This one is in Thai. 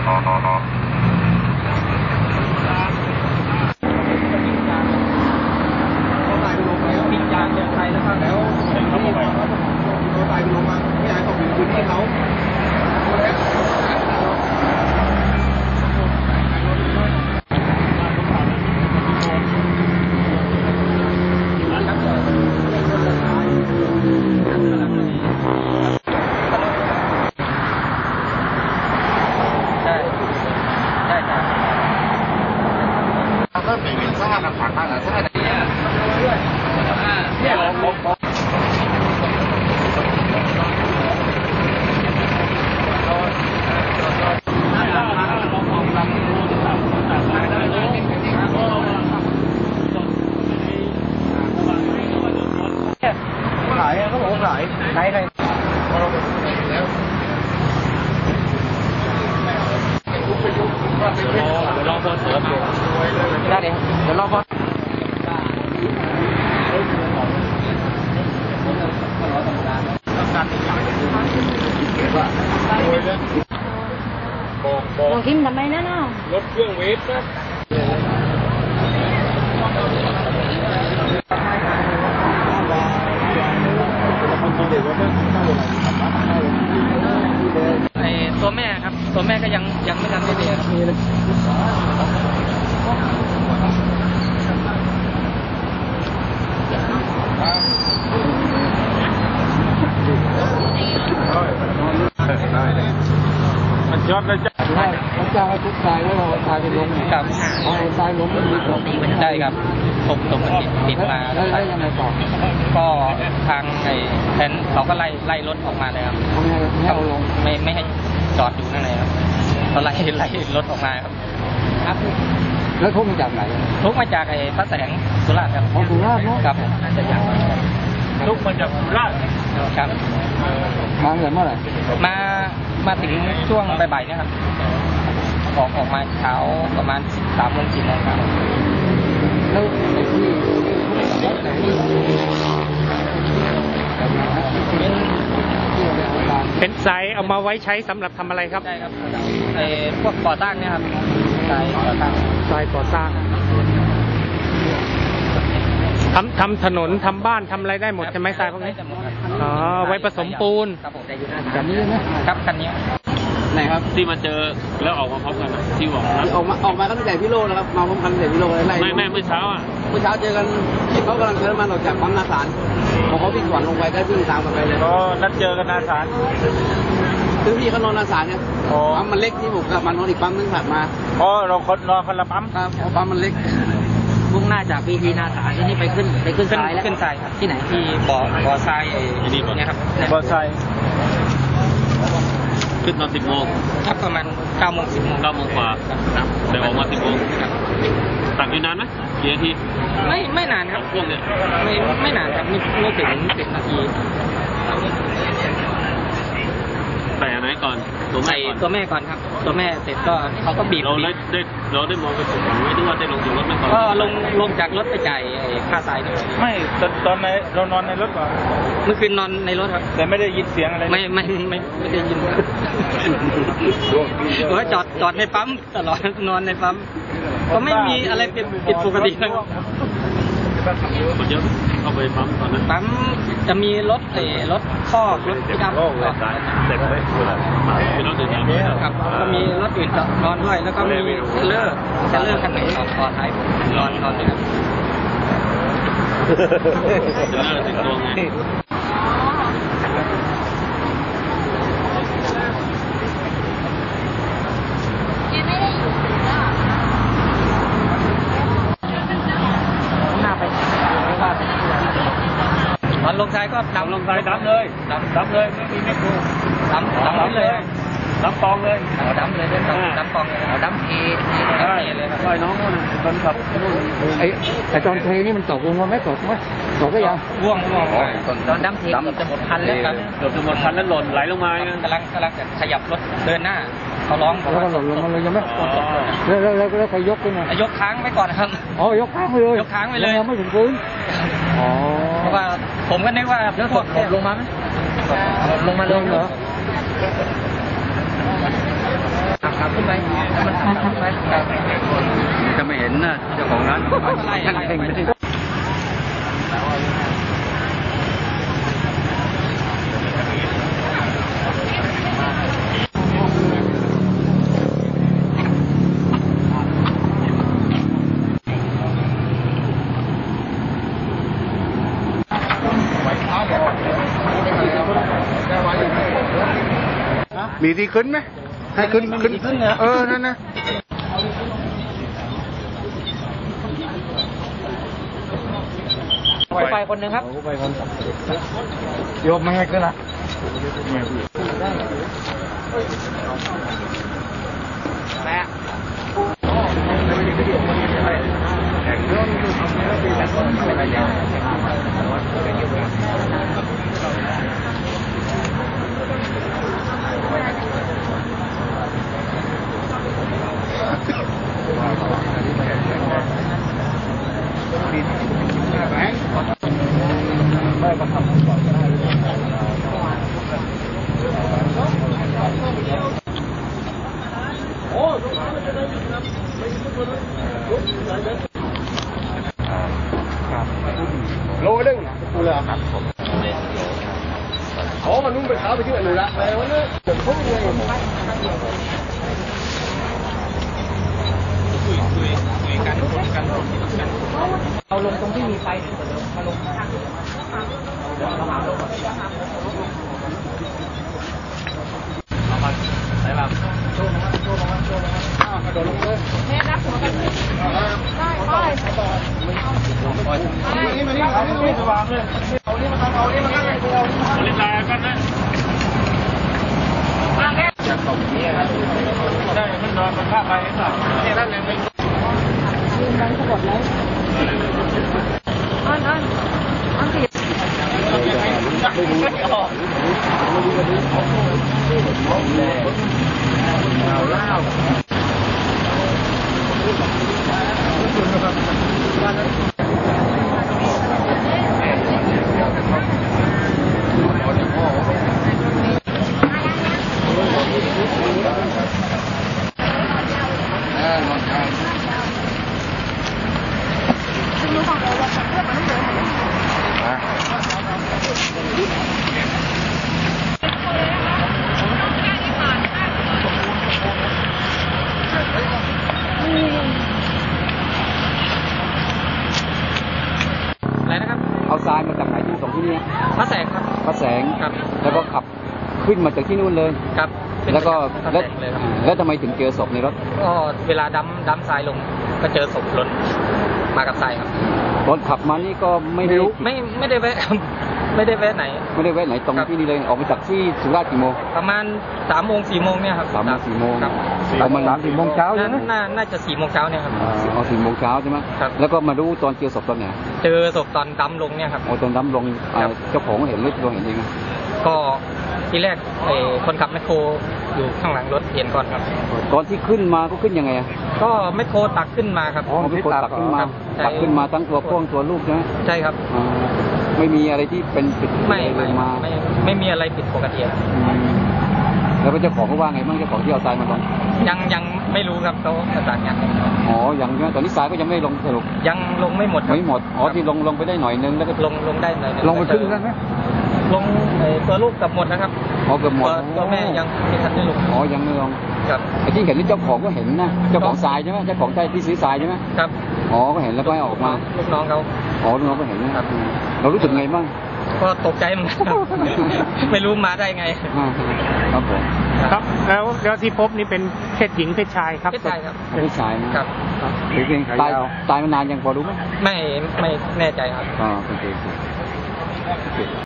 ปิดยางเดินไทยแล้วครับแล้วเขาบอกว่าเขาตายไปลงมาไม่อยากต้องอยู่ในพื้นที่เขาก็เป็นวิซ่ากับผักอะไรใช่ไหมเนี่ยขายเขาบอกขายใครลองบนเสือมาได้เลยเดี๋ยวลองบนลองคิมทำไมนะเนาะรถเครื่องเวฟนะตัวแม่ครับตัวแม่ก็ยังไม่ทำได้เลยมันยอดเลยจ้ะเขาจ้างให้ทุกทรายแล้วเราทรายไปลงครับเอาทรายลงไม่มีตกได้ครับตกมันติดมาแล้วยังไงต่อก็ทางแทนเขาก็ไล่รถออกมาเลยครับไม่เอาลงไม่ให้จอดอยู่นั่นเลยครับเขาไล่รถออกมาครับแล้วทุกมาจากไหนทุกมาจากพระแสงสุราษฎร์ครับสุราษฎร์เนาะครับน่าจะอย่างทุกมาจากสุราษฎร์ครับมาเมื่อไหร่มาถึงช่วงบ่ายๆเนี่ยครับออกมาเช้าประมาณ3 โมง 4 โมงครับแล้วเป็นไซส์เอามาไว้ใช้สำหรับทำอะไรครับใช่ครับพวกก่อสร้างเนี่ยครับไซส์ก่อสร้างทำถนนทำบ้านทำอะไรได้หมดใช่ไหมทรายพวกนี้อ๋อไว้ผสมปูนแบบนี้ไหมครับคันนี้ไหนครับที่มาเจอแล้วออกมาพร้อมกันที่บอกออกมาก็ตั้งแต่พี่โลนะครับมาพร้อมกันแต่พี่โลอะไรไม่เมื่อเช้าเจอกันที่เขากำลังเดินมาออกจากปั๊มนาสารพอเขาวิ่งสวนลงไปได้วิ่งตามกันไปเลยก็นัดเจอกันนาสารคือพี่เขานอนนาสารเนี่ยปั๊มมันเล็กที่ผมกลับมานอนอีกปั๊มนึงถัดมาเรานอนคนละปั๊มครับปั๊มมันเล็กมุ่งหน้าจากพีนาสารที่นี่ไปขึ้นทรายแล้วขึ้นทรายครับที่ไหนที่บ่อทรายเนี่ยครับบ่อทรายขึ้นตอน10 โมงครับประมาณ9 โมง 10 โมง 9 โมงกว่าแต่ออกมา10 โมงตักได้นานไหมกี่นาทีไม่นานครับช่วงนี้ไม่นานครับไม่ถึง10 นาทีใส่อันไหนก่อนตัวแม่ก่อนครับตัวแม่เสร็จก็เขาก็บีบเราได้มองไปถึงไหมหรือว่าได้ลงจากรถไม่ก่อนก็ลงจากรถไปจ่ายค่าสายไม่ตอนไหนเรานอนในรถก่อนเมื่อคืนนอนในรถครับแต่ไม่ได้ยินเสียงอะไรไม่ได้ยินเพราะจอดในปั๊มตลอดนอนในปั๊มก็ไม่มีอะไรผิดปกติเลยคนเยอะเข้าไปปั๊มตอนนั้นปั๊มจะมีรถคอกรถพิกอัพเด็กเลยมีรถอื่นครับก็มีรถอื่นนอนด้วยแล้วก็มีเทเลอร์คันหนึ่งต่อท้ายนอนด้วยครับเทเลอร์ติดตัวไงตอนลงทรายก็ดำเลยไม่มีไม่ครูดำเลยดำปองเลยดำเลยดำปองเลยดำเอเลยครับน้องคนขับไอ้ตอนเทนี่มันตกลงมาไม่ตกก็ยังร่วงตอนดำเทจะหมดคันแล้วครับจะหมดคันแล้วหล่นไหลลงมากำลังจะขยับรถเดินหน้าเขาร้องแล้วก็หล่นลงมาเลยยังไม่แล้วใครยกขึ้นมายกค้างไว้ก่อนครับยกค้างไปเลยยังไม่ถึงพื้นเพราะว่าผมก็นึกว่าแล้วตกลงมาไหมลงมาเลยเหรอขับขึ้นไปแล้วมันขับขึ้นไปครับจะไม่เห็นนะเจ้าของร้านไล่มีที่ขึ้นไหมให้ขึ้นนั่นนะไปคนหนึ่งครับโยมไม่ให้ขึ้นละโลนึงกูเลยครับอ๋อมันนุ่มไปเท้าไปที่อื่นละไปวันนี้ผมเลยเอาลงตรงที่มีไฟมาลงไหนล่ะโชว์กระโดดลงเลยแม่รักหัวกันได้นี่มานี่สว่างเลยเอานี่มาทำเอานี่มานั่งเอาเล่นลายกันนะจะตกนี้นะได้มันนอนมันพาไปสักนี่นั่นเลยไม่ยืนดังสะบัดเลยอันผิดเอาเล่าอะไรนะครับเอาทรายมาจากไหนที่ส่งที่นี่พระแสงครับพระแสงครับแล้วก็ขับขึ้นมาจากที่นู่นเลยครับแล้วก็พระแสงเลยครับแล้วทำไมถึงเจอศพในรถก็เวลาดำทรายลงก็เจอศพหล่นมากับทรายครับตอนขับมานี่ก็ไม่ได้ไม่ได้แวะ ไม่ได้แวะไหนไม่ได้แวะไหนตรงที่นี่เลยออกมาจากที่สุราษฎร์กี่โมงประมาณ3 โมง 4 โมงเนี่ยครับ 3 โมง 4 โมงครับประมาณ3-4 โมงเช้าใช่ไหมน่าจะ4 โมงเช้าเนี่ยครับเอา4 โมงเช้าใช่ไหมครับแล้วก็มารู้ตอนเจอศพตอนไหนเจอศพตอนดำลงเนี่ยครับตอนน้ำลงครับเจ้าของเห็นหรือเราเห็นเองอะก็ทีแรกคนขับแมคโครอยู่ข้างหลังรถเห็นก่อนครับตอนที่ขึ้นมาก็ขึ้นยังไงอะก็แมคโครตักขึ้นมาครับไม่กดตักขึ้นมาครับใช่ตักขึ้นมาทั้งตัวพ่วงตัวลูกใช่ไหมใช่ครับไม่มีอะไรที่เป็นปิดไม่มาไม่มีอะไรผิดปกติครับแล้วเจ้าของเขาว่าไงบ้างเจ้าของที่เอาทรายมาลงยังไม่รู้ครับเขาประสานงานอ๋อยังใช่ไหมตอนนี้ทรายก็ยังไม่ลงสรุปยังลงไม่หมดครับไม่หมดอ๋อที่ลงไปได้หน่อยนึงแล้วก็ลงได้หน่อยนึลงไปครึ่งแล้วไหมลงตัวลูกกับหมดนะครับอ๋อเกือบหมดตัวแม่ยังไม่ทันได้ลงอ๋อยังไม่ลงครับไอ้ที่เห็นนี่เจ้าของก็เห็นนะเจ้าของทรายใช่ไหมเจ้าของที่ซื้อทรายใช่ไหมครับอ๋อก็เห็นแล้วก็ให้ออกมาลูกน้องเขาอ๋อลูกน้องก็เห็นนะครับ เรารู้สึกไงบ้างก็ตกใจเหมือนกันครับ ไม่รู้มาได้ไงครับผมครับแล้วที่พบนี่เป็นเพศหญิงเพศชายครับเพศชายครับไม่ใช่นะครับ หรือเป็นตายมานานยังพอรู้ไหมไม่แน่ใจครับโอเค